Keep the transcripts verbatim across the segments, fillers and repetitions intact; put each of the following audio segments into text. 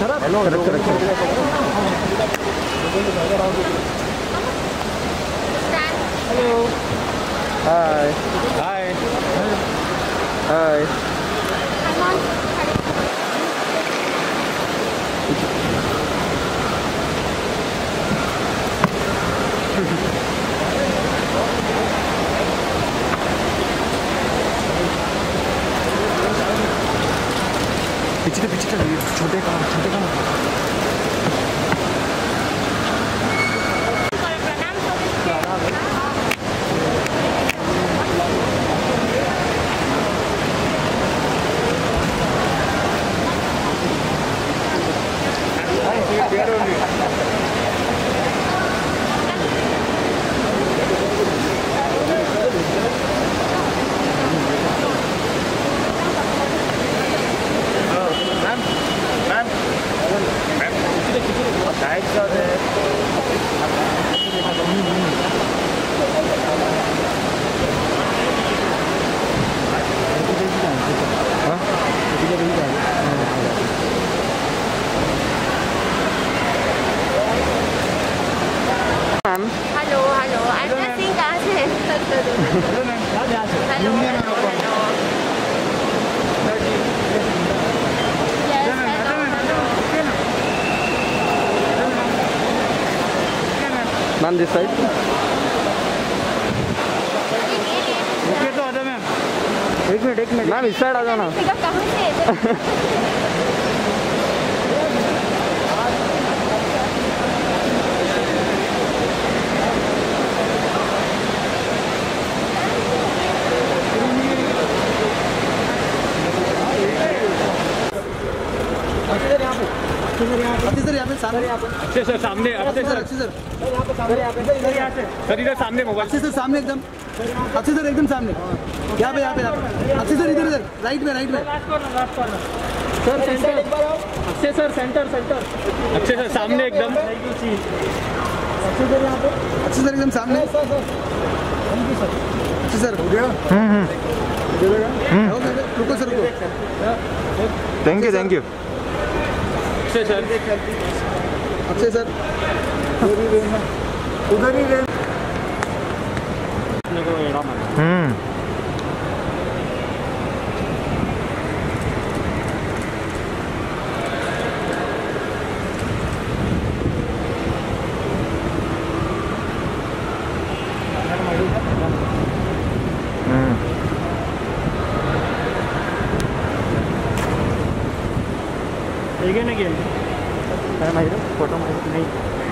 Hello correct correct hello hi hi hi पिछले पिछले छोटे काम छोटे काम हेलो हेलो एड्रेस ही कहाँ से है? हेलो मैम दिस साइड एक मिनट एक मिनट मैम इस साइड आ जाना कहाँ से अच्छे सर यहाँ पे सारा यहाँ पे अच्छे सर सामने अच्छे सर अच्छे सर सर यहाँ पे सर यहाँ पे सर इधर सामने मोबाइल अच्छे सर सामने एकदम अच्छे सर एकदम सामने यहाँ पे यहाँ पे यहाँ पे अच्छे सर इधर इधर राइट में राइट में सर सेंटर अच्छे सर सेंटर सेंटर अच्छे सर सामने एकदम अच्छे सर यहाँ पे अच्छे सर एकदम सामने अच्छे सर हो गया रुको सर रुको थैंक यू थैंक यू अच्छे सर अच्छे सर उधर ही रहे हम्म again again अरे माहिर फोटो माहिर नहीं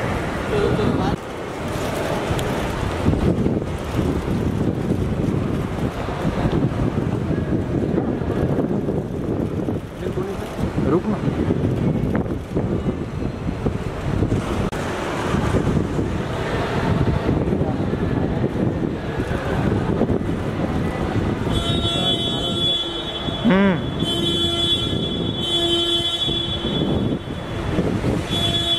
रुक ना हम्म